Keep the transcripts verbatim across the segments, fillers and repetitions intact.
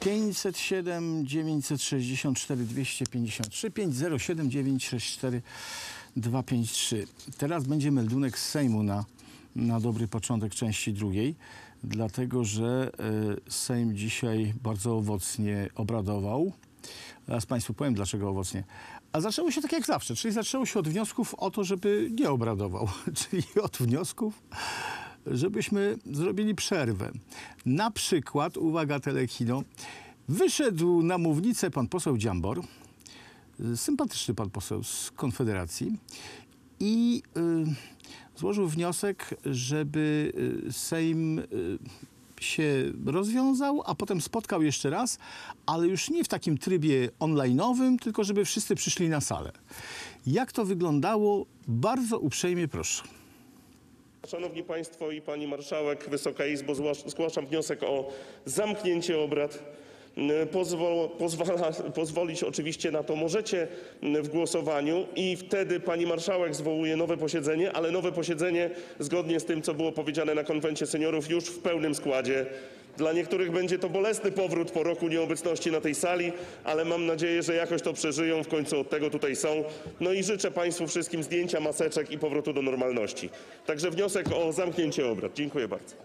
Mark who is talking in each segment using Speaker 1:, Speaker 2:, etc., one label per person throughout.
Speaker 1: pięćset siedem, dziewięćset sześćdziesiąt cztery, dwieście pięćdziesiąt trzy, pięć zero siedem, dziewięć sześć cztery, dwa pięć trzy. Teraz będzie meldunek z Sejmu na, na dobry początek części drugiej, dlatego że y, Sejm dzisiaj bardzo owocnie obradował. Teraz Państwu powiem, dlaczego owocnie. A zaczęło się tak jak zawsze, czyli zaczęło się od wniosków o to, żeby nie obradował, czyli od wniosków, żebyśmy zrobili przerwę. Na przykład, uwaga telekino, wyszedł na mównicę pan poseł Dziambor, sympatyczny pan poseł z Konfederacji i y, złożył wniosek, żeby Sejm y, się rozwiązał, a potem spotkał jeszcze raz, ale już nie w takim trybie online'owym, tylko żeby wszyscy przyszli na salę. Jak to wyglądało? Bardzo uprzejmie proszę.
Speaker 2: Szanowni Państwo i Pani Marszałek, Wysoka Izbo, zgłaszam wniosek o zamknięcie obrad. Pozwol, pozwala, pozwolić oczywiście na to możecie w głosowaniu i wtedy Pani Marszałek zwołuje nowe posiedzenie, ale nowe posiedzenie zgodnie z tym, co było powiedziane na konwencie seniorów, już w pełnym składzie. Dla niektórych będzie to bolesny powrót po roku nieobecności na tej sali, ale mam nadzieję, że jakoś to przeżyją, w końcu od tego tutaj są. No i życzę Państwu wszystkim zdjęcia, maseczek i powrotu do normalności. Także wniosek o zamknięcie obrad. Dziękuję bardzo.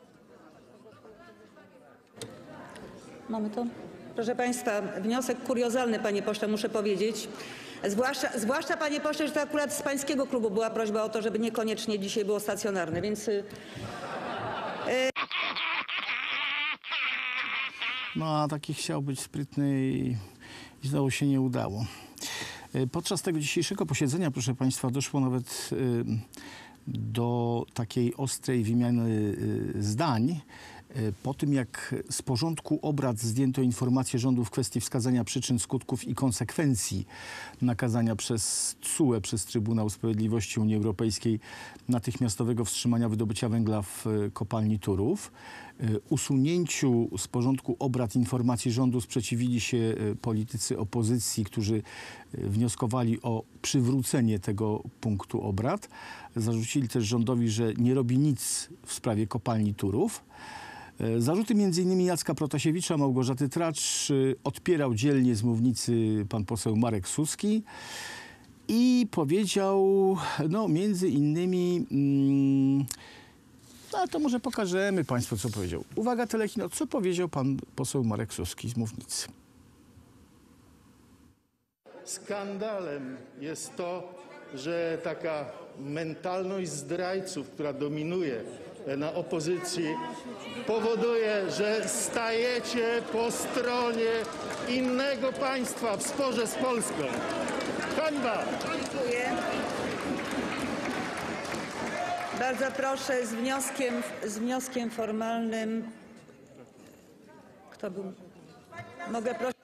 Speaker 3: Mamy to? Proszę Państwa, wniosek kuriozalny, panie pośle, muszę powiedzieć. Zwłaszcza, zwłaszcza panie pośle, że to akurat z pańskiego klubu była prośba o to, żeby niekoniecznie dzisiaj było stacjonarne, więc... Yy,
Speaker 1: No a taki chciał być sprytny i, i znowu się nie udało. Podczas tego dzisiejszego posiedzenia, proszę Państwa, doszło nawet y, do takiej ostrej wymiany y, zdań. Po tym, jak z porządku obrad zdjęto informację rządu w kwestii wskazania przyczyn, skutków i konsekwencji nakazania przez T S U E, przez Trybunał Sprawiedliwości Unii Europejskiej natychmiastowego wstrzymania wydobycia węgla w kopalni Turów. Usunięciu z porządku obrad informacji rządu sprzeciwili się politycy opozycji, którzy wnioskowali o przywrócenie tego punktu obrad. Zarzucili też rządowi, że nie robi nic w sprawie kopalni Turów. Zarzuty między innymi Jacka Protasiewicza, Małgorzaty Tracz odpierał dzielnie z mównicy pan poseł Marek Suski i powiedział, no między innymi, mm, no to może pokażemy Państwu, co powiedział. Uwaga telekino, co powiedział pan poseł Marek Suski z mównicy.
Speaker 4: Skandalem jest to, że taka mentalność zdrajców, która dominuje na opozycji, powoduje, że stajecie po stronie innego państwa w sporze z Polską. Hańba!
Speaker 3: Dziękuję. Bardzo proszę z wnioskiem, z wnioskiem formalnym. Kto był? Mogę prosić.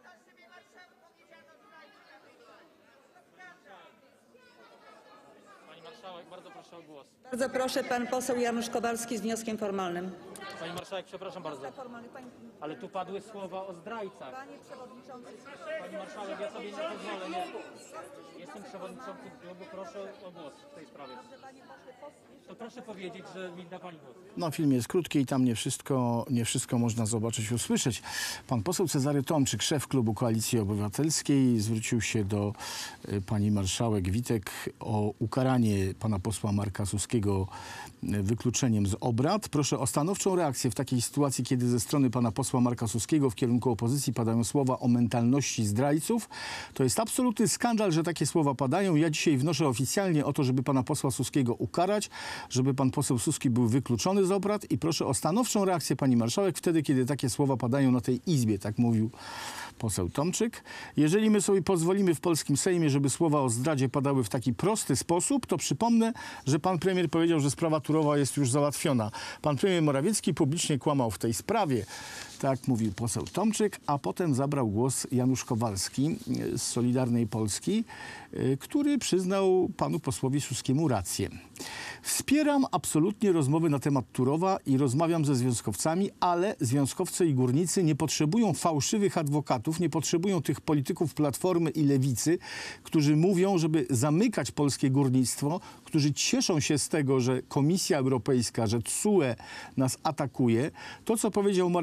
Speaker 5: Pani marszałek, bardzo proszę o głos.
Speaker 3: Bardzo proszę, pan poseł Janusz Kowalski z wnioskiem formalnym.
Speaker 5: Pani marszałek, przepraszam bardzo, ale tu padły słowa o zdrajcach.
Speaker 3: Panie przewodniczący.
Speaker 5: Pani marszałek, ja sobie nie pozwolę. Nie. Jestem przewodniczącym klubu, proszę o głos w tej sprawie. To proszę powiedzieć, że mi da pani głos.
Speaker 1: No, film jest krótki i tam nie wszystko, nie wszystko można zobaczyć i usłyszeć. Pan poseł Cezary Tomczyk, szef klubu Koalicji Obywatelskiej, zwrócił się do y, pani marszałek Witek o ukaranie pana posła Marka Suskiego y, wykluczeniem z obrad. Proszę o stanowczą reakcję w takiej sytuacji, kiedy ze strony pana posła Marka Suskiego w kierunku opozycji padają słowa o mentalności zdrajców. To jest absolutny skandal, że takie słowa padają. Ja dzisiaj wnoszę oficjalnie o to, żeby pana posła Suskiego ukarać, żeby pan poseł Suski był wykluczony z obrad i proszę o stanowczą reakcję pani marszałek wtedy, kiedy takie słowa padają na tej izbie, tak mówił poseł Tomczyk. Jeżeli my sobie pozwolimy w polskim Sejmie, żeby słowa o zdradzie padały w taki prosty sposób, to przypomnę, że pan premier powiedział, że sprawa Turowa jest już załatwiona. Pan premier Morawiecki publicznie kłamał w tej sprawie. Tak mówił poseł Tomczyk, a potem zabrał głos Janusz Kowalski z Solidarnej Polski, który przyznał panu posłowi Suskiemu rację. Wspieram absolutnie rozmowy na temat Turowa i rozmawiam ze związkowcami, ale związkowcy i górnicy nie potrzebują fałszywych adwokatów, nie potrzebują tych polityków Platformy i Lewicy, którzy mówią, żeby zamykać polskie górnictwo, którzy cieszą się z tego, że Komisja Europejska, że T S U E nas atakuje. To, co powiedział Marek Suski,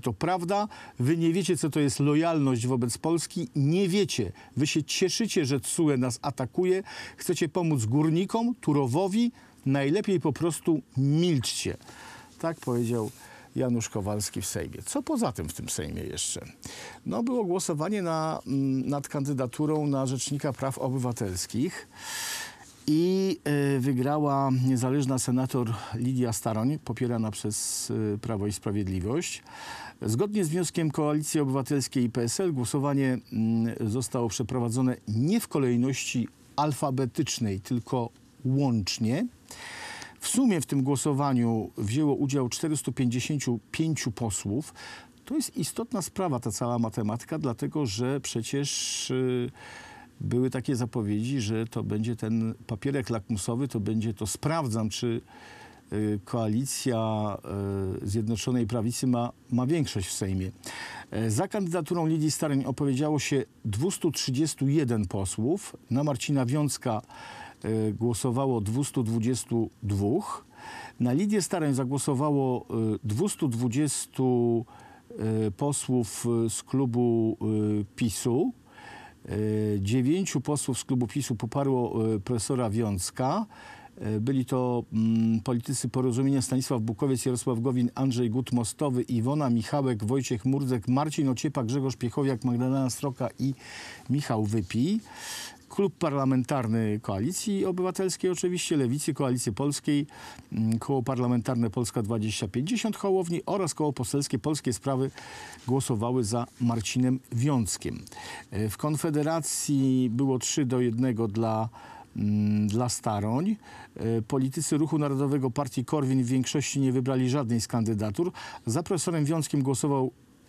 Speaker 1: to prawda. Wy nie wiecie, co to jest lojalność wobec Polski. Nie wiecie. Wy się cieszycie, że T S U E nas atakuje. Chcecie pomóc górnikom, Turowowi. Najlepiej po prostu milczcie. Tak powiedział Janusz Kowalski w Sejmie. Co poza tym w tym Sejmie jeszcze? No było głosowanie na, nad kandydaturą na Rzecznika Praw Obywatelskich i y, wygrała niezależna senator Lidia Staroń, popierana przez y, Prawo i Sprawiedliwość. Zgodnie z wnioskiem Koalicji Obywatelskiej i P S L głosowanie y, zostało przeprowadzone nie w kolejności alfabetycznej, tylko łącznie. W sumie w tym głosowaniu wzięło udział czterystu pięćdziesięciu pięciu posłów. To jest istotna sprawa, ta cała matematyka, dlatego że przecież y, były takie zapowiedzi, że to będzie ten papierek lakmusowy, to będzie to sprawdzam, czy y, koalicja y, Zjednoczonej Prawicy ma, ma większość w Sejmie. Y, za kandydaturą Lidii Staroń opowiedziało się dwieście trzydzieści jeden posłów. Na Marcina Wiącka y, głosowało dwieście dwadzieścia dwa. Na Lidię Staroń zagłosowało y, dwieście dwadzieścia y, posłów z klubu y, PiSu. Dziewięciu posłów z klubu PiSu poparło profesora Wiącka. Byli to mm, politycy Porozumienia Stanisław Bukowiec, Jarosław Gowin, Andrzej Gut-Mostowy, Iwona Michałek, Wojciech Murdzek, Marcin Ociepa, Grzegorz Piechowiak, Magdalena Sroka i Michał Wypij. Klub Parlamentarny Koalicji Obywatelskiej, oczywiście Lewicy, Koalicji Polskiej, Koło Parlamentarne Polska dwadzieścia pięćdziesiąt Hołowni oraz Koło Poselskie Polskie Sprawy głosowały za Marcinem Wiąckiem. W Konfederacji było trzy do jednego dla, dla Staroń. Politycy Ruchu Narodowego Partii Korwin w większości nie wybrali żadnej z kandydatur. Za profesorem Wiąckiem głosował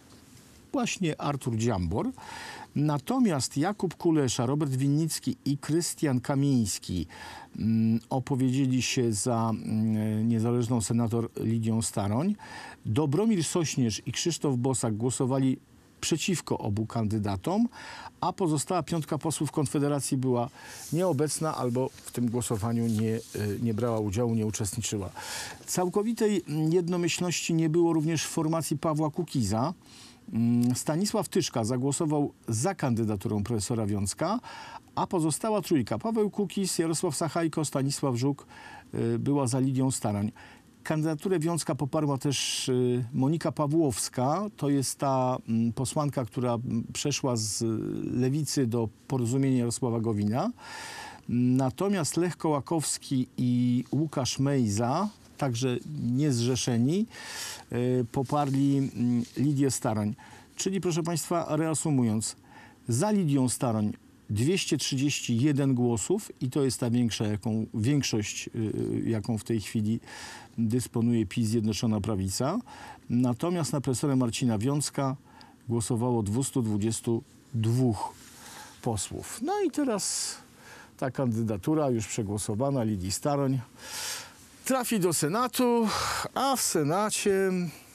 Speaker 1: właśnie Artur Dziambor. Natomiast Jakub Kulesza, Robert Winnicki i Krystian Kamiński mm, opowiedzieli się za mm, niezależną senator Lidią Staroń. Dobromir Sośnierz i Krzysztof Bosak głosowali przeciwko obu kandydatom, a pozostała piątka posłów Konfederacji była nieobecna albo w tym głosowaniu nie, nie brała udziału, nie uczestniczyła. Całkowitej jednomyślności nie było również w formacji Pawła Kukiza. Stanisław Tyszka zagłosował za kandydaturą profesora Wiącka, a pozostała trójka, Paweł Kukiz, Jarosław Sachajko, Stanisław Żuk, była za Lidią Staroń. Kandydaturę Wiącka poparła też Monika Pawłowska. To jest ta posłanka, która przeszła z Lewicy do Porozumienia Jarosława Gowina. Natomiast Lech Kołakowski i Łukasz Mejza, także niezrzeszeni, poparli Lidię Staroń. Czyli, proszę Państwa, reasumując, za Lidią Staroń dwieście trzydzieści jeden głosów i to jest ta większa, jaką, większość, jaką w tej chwili dysponuje PiS, Zjednoczona Prawica. Natomiast na profesora Marcina Wiącka głosowało dwieście dwadzieścia dwa posłów. No i teraz ta kandydatura już przegłosowana Lidii Staroń trafi do Senatu, a w Senacie,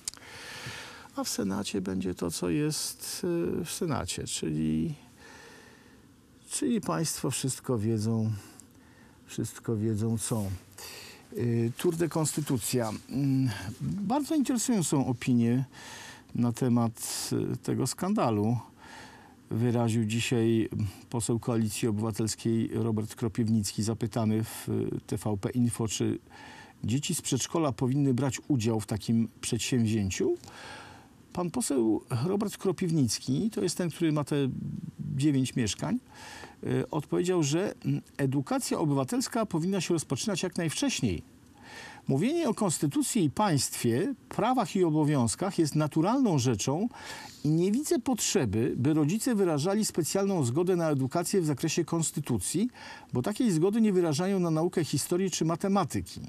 Speaker 1: a w Senacie będzie to, co jest w Senacie, czyli, czyli Państwo wszystko wiedzą, wszystko wiedzą co. Tour de Konstytucja. Bardzo interesującą opinię na temat tego skandalu wyraził dzisiaj poseł Koalicji Obywatelskiej Robert Kropiwnicki, zapytany w T V P Info, czy dzieci z przedszkola powinny brać udział w takim przedsięwzięciu. Pan poseł Robert Kropiwnicki, to jest ten, który ma te dziewięć mieszkań, odpowiedział, że edukacja obywatelska powinna się rozpoczynać jak najwcześniej. Mówienie o konstytucji i państwie, prawach i obowiązkach jest naturalną rzeczą i nie widzę potrzeby, by rodzice wyrażali specjalną zgodę na edukację w zakresie konstytucji, bo takiej zgody nie wyrażają na naukę historii czy matematyki.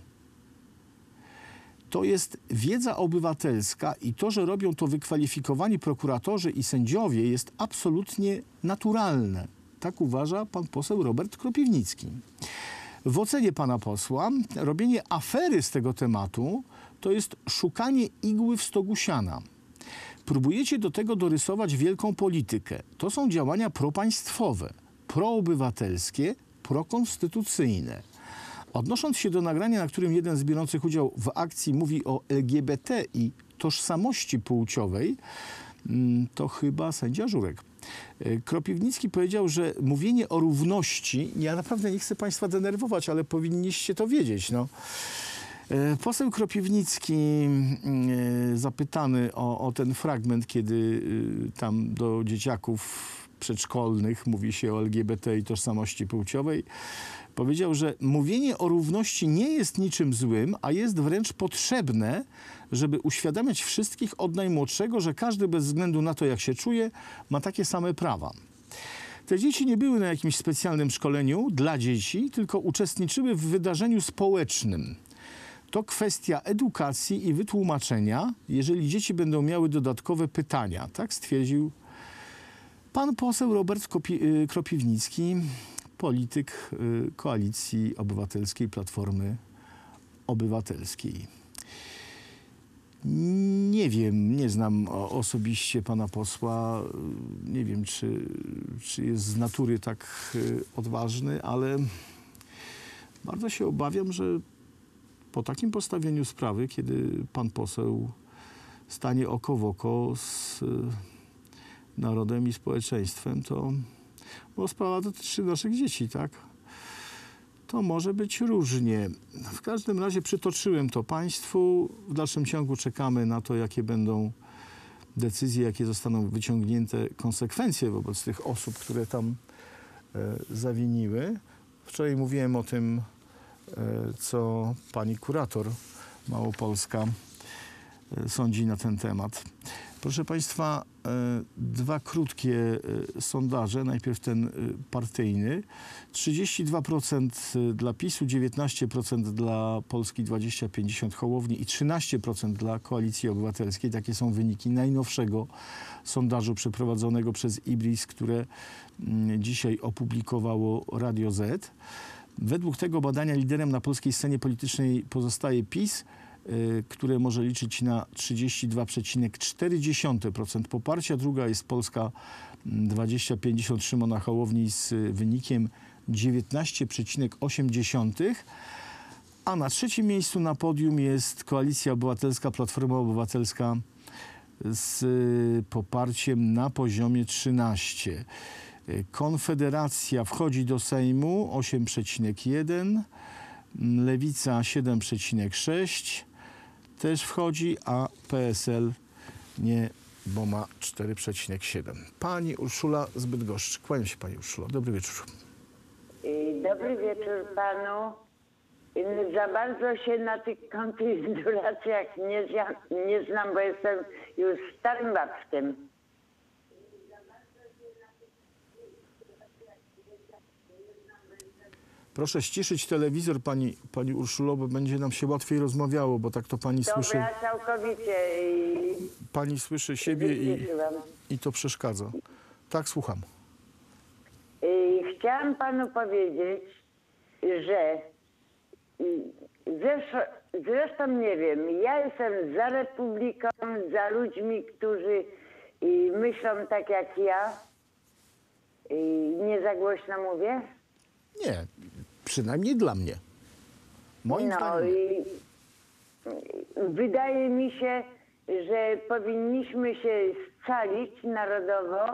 Speaker 1: To jest wiedza obywatelska i to, że robią to wykwalifikowani prokuratorzy i sędziowie, jest absolutnie naturalne. Tak uważa pan poseł Robert Kropiwnicki. W ocenie pana posła robienie afery z tego tematu to jest szukanie igły w stogu siana. Próbujecie do tego dorysować wielką politykę. To są działania propaństwowe, proobywatelskie, prokonstytucyjne. Odnosząc się do nagrania, na którym jeden z biorących udział w akcji mówi o L G B T i tożsamości płciowej, to chyba sędzia Żurek. Kropiwnicki powiedział, że mówienie o równości, ja naprawdę nie chcę państwa denerwować, ale powinniście to wiedzieć, no. Poseł Kropiwnicki, zapytany o, o ten fragment, kiedy tam do dzieciaków przedszkolnych mówi się o L G B T i tożsamości płciowej, powiedział, że mówienie o równości nie jest niczym złym, a jest wręcz potrzebne, żeby uświadamiać wszystkich od najmłodszego, że każdy bez względu na to, jak się czuje, ma takie same prawa. Te dzieci nie były na jakimś specjalnym szkoleniu dla dzieci, tylko uczestniczyły w wydarzeniu społecznym. To kwestia edukacji i wytłumaczenia, jeżeli dzieci będą miały dodatkowe pytania. Tak stwierdził pan poseł Robert Kopi- Kropiwnicki, polityk Koalicji Obywatelskiej, Platformy Obywatelskiej. Nie wiem, nie znam osobiście pana posła, nie wiem, czy, czy jest z natury tak odważny, ale bardzo się obawiam, że po takim postawieniu sprawy, kiedy pan poseł stanie oko w oko z narodem i społeczeństwem, to, bo sprawa dotyczy naszych dzieci, tak? To może być różnie. W każdym razie przytoczyłem to państwu. W dalszym ciągu czekamy na to, jakie będą decyzje, jakie zostaną wyciągnięte konsekwencje wobec tych osób, które tam e, zawiniły. Wczoraj mówiłem o tym, e, co pani kurator małopolska e, sądzi na ten temat. Proszę państwa, dwa krótkie sondaże. Najpierw ten partyjny. trzydzieści dwa procent dla PiSu, dziewiętnaście procent dla Polski dwadzieścia pięćdziesiąt Hołowni i trzynaście procent dla Koalicji Obywatelskiej. Takie są wyniki najnowszego sondażu przeprowadzonego przez Ibris, które dzisiaj opublikowało Radio Z. Według tego badania liderem na polskiej scenie politycznej pozostaje PiS, które może liczyć na trzydzieści dwa przecinek cztery procent poparcia. Druga jest Polska dwadzieścia pięćdziesiąt Szymona Hołowni z wynikiem dziewiętnaście przecinek osiem procent. A na trzecim miejscu na podium jest Koalicja Obywatelska, Platforma Obywatelska z poparciem na poziomie trzynaście. Konfederacja wchodzi do Sejmu osiem przecinek jeden, Lewica siedem przecinek sześć też wchodzi, a P S L nie, bo ma cztery przecinek siedem. Pani Urszula z Bydgoszczy. Kłaniam się pani Urszulo. Dobry wieczór.
Speaker 6: Dobry wieczór panu. Za bardzo się na tych konfiguracjach nie, nie znam, bo jestem już starym babskiem.
Speaker 1: Proszę ściszyć telewizor, pani, pani Urszulo, bo będzie nam się łatwiej rozmawiało, bo tak to pani
Speaker 6: Dobra,
Speaker 1: słyszy.
Speaker 6: całkowicie.
Speaker 1: Pani słyszy siebie i, i to przeszkadza. Tak, słucham.
Speaker 6: Chciałam panu powiedzieć, że zresztą, zresztą nie wiem, ja jestem za Republiką, za ludźmi, którzy myślą tak jak ja. Nie za głośno mówię?
Speaker 1: Nie, przynajmniej dla mnie. Moim
Speaker 6: no,
Speaker 1: zdaniem.
Speaker 6: I wydaje mi się, że powinniśmy się scalić narodowo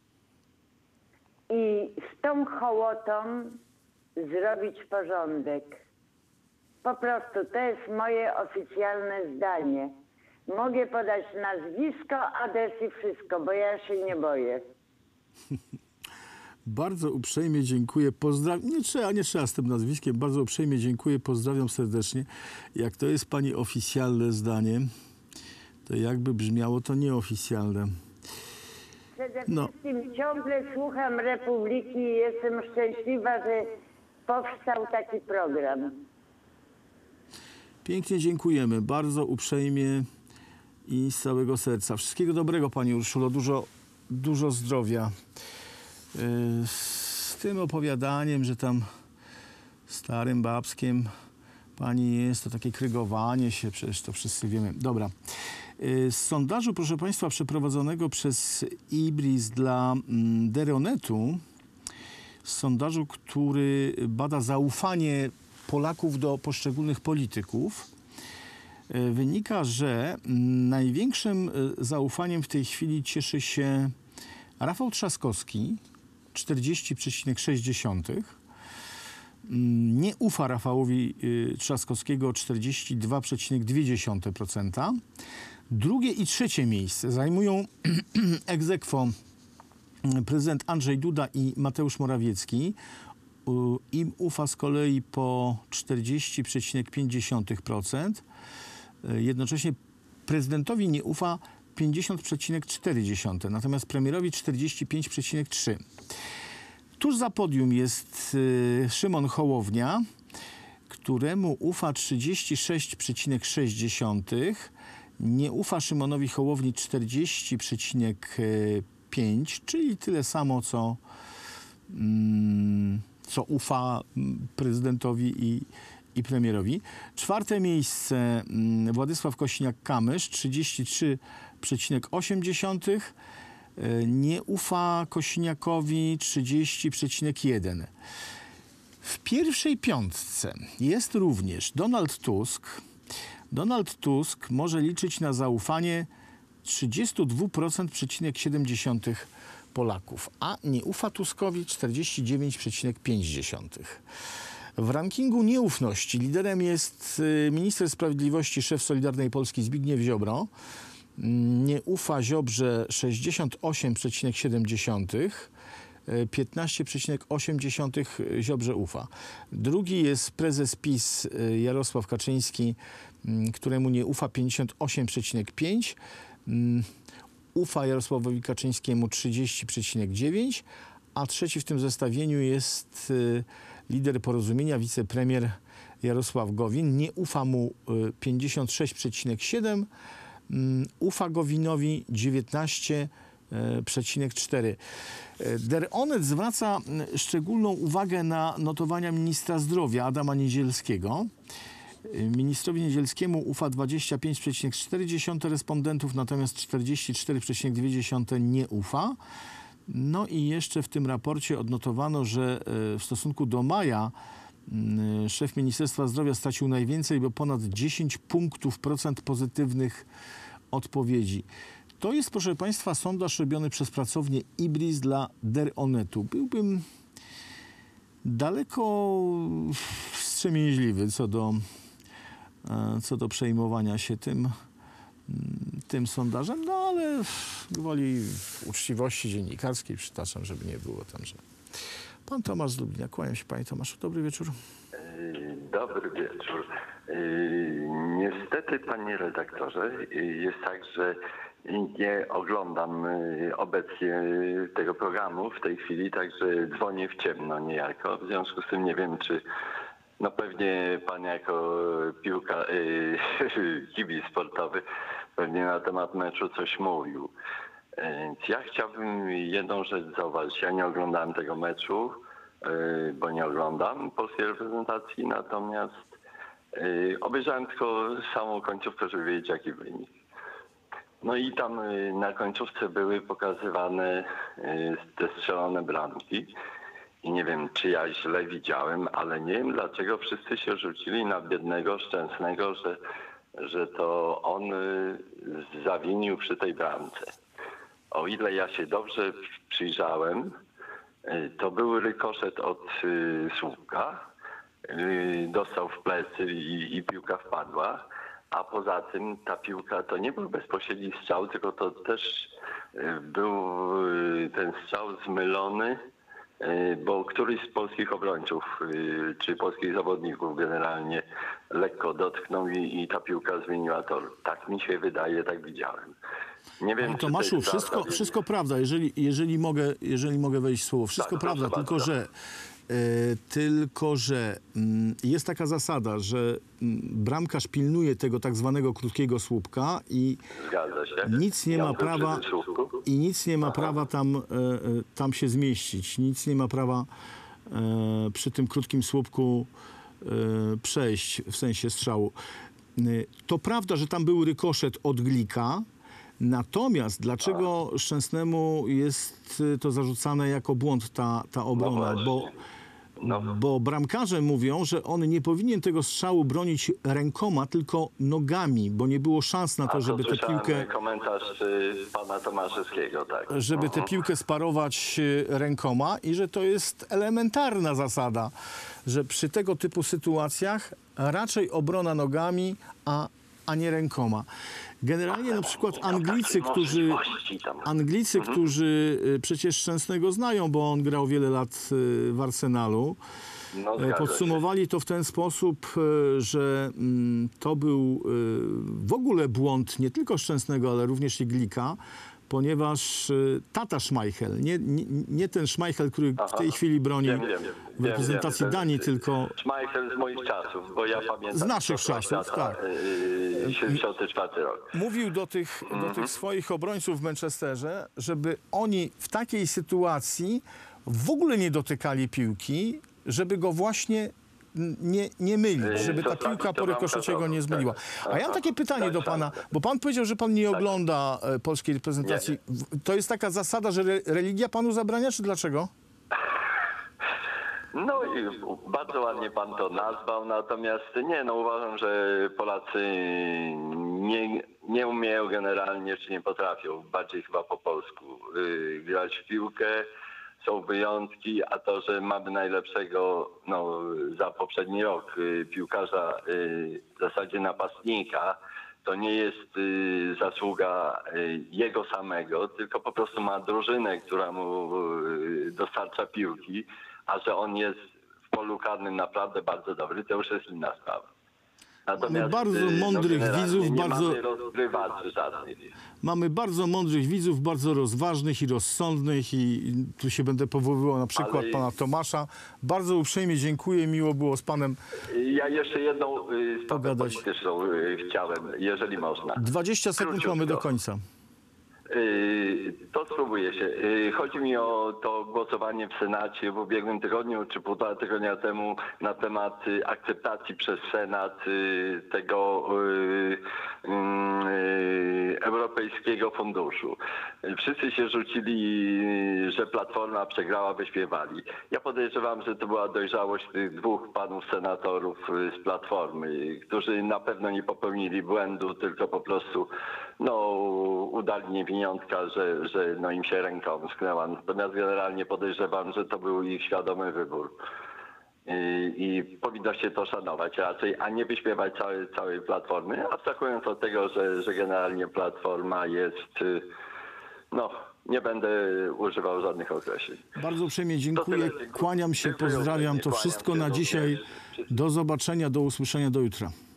Speaker 6: i z tą hołotą zrobić porządek. Po prostu to jest moje oficjalne zdanie. Mogę podać nazwisko, adres i wszystko, bo ja się nie boję.
Speaker 1: Bardzo uprzejmie dziękuję. Pozdrawiam. Nie trzeba, nie trzeba z tym nazwiskiem. Bardzo uprzejmie dziękuję. Pozdrawiam serdecznie. Jak to jest pani oficjalne zdanie, to jakby brzmiało to nieoficjalne.
Speaker 6: Przede
Speaker 1: No.
Speaker 6: wszystkim ciągle słucham Republiki i jestem szczęśliwa, że powstał taki program.
Speaker 1: Pięknie dziękujemy. Bardzo uprzejmie i z całego serca. Wszystkiego dobrego pani Urszulo. Dużo, dużo zdrowia. Z tym opowiadaniem, że tam starym babskiem pani jest, to takie krygowanie się, przecież to wszyscy wiemy. Dobra. Z sondażu, proszę państwa, przeprowadzonego przez Ibris dla Deronetu, z sondażu, który bada zaufanie Polaków do poszczególnych polityków, y, wynika, że mm, największym y, zaufaniem w tej chwili cieszy się Rafał Trzaskowski, czterdzieści przecinek sześć. Nie ufa Rafałowi y, Trzaskowskiego czterdzieści dwa przecinek dwa procent. Drugie i trzecie miejsce zajmują ex aequo prezydent Andrzej Duda i Mateusz Morawiecki. Y, Im ufa z kolei po czterdzieści przecinek pięć procent. Y, jednocześnie prezydentowi nie ufa pięćdziesiąt przecinek cztery procent, natomiast premierowi czterdzieści pięć przecinek trzy procent. Tuż za podium jest y, Szymon Hołownia, któremu ufa trzydzieści sześć przecinek sześć procent. Nie ufa Szymonowi Hołowni czterdzieści przecinek pięć procent, czyli tyle samo, co, mm, co ufa prezydentowi i, i premierowi. Czwarte miejsce mm, Władysław Kosiniak-Kamysz, trzydzieści trzy przecinek osiem procent. Nie ufa Kosiniakowi trzydzieści przecinek jeden procent. W pierwszej piątce jest również Donald Tusk. Donald Tusk może liczyć na zaufanie trzydzieści dwa przecinek siedem procent Polaków, a nie ufa Tuskowi czterdzieści dziewięć przecinek pięć procent. W rankingu nieufności liderem jest minister sprawiedliwości, szef Solidarnej Polski Zbigniew Ziobro. Nie ufa Ziobrze sześćdziesiąt osiem przecinek siedem procent, piętnaście przecinek osiem procent Ziobrze ufa. Drugi jest prezes PiS Jarosław Kaczyński, któremu nie ufa pięćdziesiąt osiem przecinek pięć procent. Ufa Jarosławowi Kaczyńskiemu trzydzieści przecinek dziewięć procent, a trzeci w tym zestawieniu jest lider Porozumienia, wicepremier Jarosław Gowin. Nie ufa mu pięćdziesiąt sześć przecinek siedem procent. Ufa Gowinowi dziewiętnaście przecinek cztery procent. Der Onet zwraca szczególną uwagę na notowania ministra zdrowia Adama Niedzielskiego. Ministrowi Niedzielskiemu ufa dwadzieścia pięć przecinek cztery procent respondentów, natomiast czterdzieści cztery przecinek dwa procent nie ufa. No i jeszcze w tym raporcie odnotowano, że w stosunku do maja szef Ministerstwa Zdrowia stracił najwięcej, bo ponad dziesięć punktów procent pozytywnych odpowiedzi. To jest, proszę Państwa, sondaż robiony przez pracownię Ibris dla Der Onetu. Byłbym daleko wstrzemięźliwy co do, co do przejmowania się tym, tym sondażem, no ale gwoli uczciwości dziennikarskiej przytaczam, żeby nie było tam, że... Pan Tomasz z Lublina. Kłaniam się, panie Tomaszu. Dobry wieczór.
Speaker 7: Dobry wieczór. Niestety, panie redaktorze, jest tak, że nie oglądam obecnie tego programu w tej chwili, także dzwonię w ciemno niejako. W związku z tym nie wiem, czy no pewnie pan jako piłka, kibic sportowy pewnie na temat meczu coś mówił. Więc ja chciałbym jedną rzecz zauważyć. Ja nie oglądałem tego meczu, bo nie oglądam polskiej reprezentacji, natomiast obejrzałem tylko samą końcówkę, żeby wiedzieć, jaki wynik. No i tam na końcówce były pokazywane te strzelone bramki. I nie wiem, czy ja źle widziałem, ale nie wiem, dlaczego wszyscy się rzucili na biednego Szczęsnego, że, że to on zawinił przy tej bramce. O ile ja się dobrze przyjrzałem, to był rykoszet od y, słupka, y, dostał w plecy i, i piłka wpadła, a poza tym ta piłka to nie był bezpośredni strzał, tylko to też y, był y, ten strzał zmylony, y, bo któryś z polskich obrońców, y, czy polskich zawodników generalnie lekko dotknął i, i ta piłka zmieniła tor. Tak mi się wydaje, tak widziałem. Nie wiem,
Speaker 1: Panie Tomaszu,
Speaker 7: czy to
Speaker 1: wszystko,
Speaker 7: prawda,
Speaker 1: wszystko prawda, jeżeli, jeżeli, mogę, jeżeli mogę wejść w słowo. Wszystko
Speaker 7: Tak,
Speaker 1: prawda,
Speaker 7: proszę
Speaker 1: tylko
Speaker 7: bardzo.
Speaker 1: że, e, tylko że mm, jest taka zasada, że mm, bramkarz pilnuje tego tak zwanego krótkiego słupka i
Speaker 7: Zgadza się.
Speaker 1: nic nie
Speaker 7: Ja
Speaker 1: ma
Speaker 7: mówię
Speaker 1: prawa
Speaker 7: przy tym słupku.
Speaker 1: i nic nie ma prawa tam, e, e, tam się zmieścić. Nic nie ma prawa e, przy tym krótkim słupku e, przejść w sensie strzału. E, to prawda, że tam był rykoszet od Glika. Natomiast dlaczego Szczęsnemu jest to zarzucane jako błąd, ta, ta obrona?
Speaker 7: No
Speaker 1: bo,
Speaker 7: No.
Speaker 1: Bo bramkarze mówią, że on nie powinien tego strzału bronić rękoma, tylko nogami, bo nie było szans na to,
Speaker 7: A
Speaker 1: żeby tę
Speaker 7: słyszałem
Speaker 1: piłkę,
Speaker 7: komentarz y, pana Tomaszewskiego, tak.
Speaker 1: żeby tę piłkę sparować e, rękoma i że to jest elementarna zasada, że przy tego typu sytuacjach raczej obrona nogami, a, a nie rękoma. Generalnie na przykład Anglicy, którzy,
Speaker 7: możliwości tam.
Speaker 1: Anglicy, którzy y, przecież Szczęsnego znają, bo on grał wiele lat y, w Arsenalu,
Speaker 7: No,
Speaker 1: e,
Speaker 7: zgadza się.
Speaker 1: podsumowali to w ten sposób, e, że mm, to był e, w ogóle błąd nie tylko Szczęsnego, ale również i Glika, ponieważ e, tata Schmeichel, nie, nie, nie ten Schmeichel, który w tej chwili broni
Speaker 7: Wiem, wiem,
Speaker 1: w reprezentacji
Speaker 7: wiem, wiem.
Speaker 1: Danii, tylko
Speaker 7: Schmeichel z moich czasów, bo ja pamiętam...
Speaker 1: Z naszych
Speaker 7: to była
Speaker 1: czasów,
Speaker 7: data,
Speaker 1: tak.
Speaker 7: y, siedemdziesiąty czwarty rok.
Speaker 1: mówił do tych, do tych swoich obrońców w Manchesterze, żeby oni w takiej sytuacji w ogóle nie dotykali piłki, żeby go właśnie nie, nie mylić, żeby ta piłka po rykoszecie go nie zmyliła. A ja mam takie pytanie do pana, bo pan powiedział, że pan nie ogląda e, polskiej reprezentacji. W- To jest taka zasada, że re, religia panu zabrania, czy dlaczego?
Speaker 7: No i bardzo ładnie pan to nazwał, natomiast nie, no uważam, że Polacy nie, nie umieją generalnie, czy nie potrafią, bardziej chyba po polsku, yy, grać w piłkę. Są wyjątki, a to, że mamy najlepszego no, za poprzedni rok yy, piłkarza yy, w zasadzie napastnika, to nie jest y, zasługa y, jego samego, tylko po prostu ma drużynę, która mu y, dostarcza piłki, a że on jest w polu karnym naprawdę bardzo dobry, to już jest inna sprawa. Natomiast,
Speaker 1: bardzo
Speaker 7: y,
Speaker 1: mądrych
Speaker 7: generalnie
Speaker 1: widzów,
Speaker 7: nie
Speaker 1: bardzo-
Speaker 7: mamy rozgrywaczy żadnych.
Speaker 1: Mamy bardzo mądrych widzów, bardzo rozważnych i rozsądnych i tu się będę powoływał na przykład
Speaker 7: Ale-
Speaker 1: pana Tomasza. Bardzo uprzejmie dziękuję, miło było z panem.
Speaker 7: Ja jeszcze jedną y, sprawę
Speaker 1: Pogadać.
Speaker 7: polityczną y, chciałem, jeżeli można.
Speaker 1: dwadzieścia sekund
Speaker 7: Króciutko.
Speaker 1: mamy do końca.
Speaker 7: Yy, To spróbuję się. Yy, Chodzi mi o to głosowanie w Senacie w ubiegłym tygodniu, czy półtora tygodnia temu na temat yy, akceptacji przez Senat yy, tego yy, yy, Europejskiego Funduszu. Yy, Wszyscy się rzucili, yy, że Platforma przegrała, wyśpiewali. Ja podejrzewam, że to była dojrzałość tych dwóch panów senatorów yy, z Platformy, którzy na pewno nie popełnili błędu, tylko po prostu no, udali niewiniątka, że, że no, im się ręka omsknęła. Natomiast generalnie podejrzewam, że to był ich świadomy wybór. I, i powinno się to szanować raczej, a nie wyśpiewać całej, całej Platformy, abstrahując od tego, że, że generalnie Platforma jest, y, no, nie będę używał żadnych określeń.
Speaker 1: Bardzo uprzejmie
Speaker 7: To
Speaker 1: dziękuję,
Speaker 7: tyle.
Speaker 1: kłaniam się,
Speaker 7: Dziękuję
Speaker 1: pozdrawiam.
Speaker 7: uprzejmie,
Speaker 1: To
Speaker 7: kłaniam
Speaker 1: wszystko
Speaker 7: się
Speaker 1: na
Speaker 7: również.
Speaker 1: dzisiaj. Do zobaczenia, do usłyszenia, do jutra.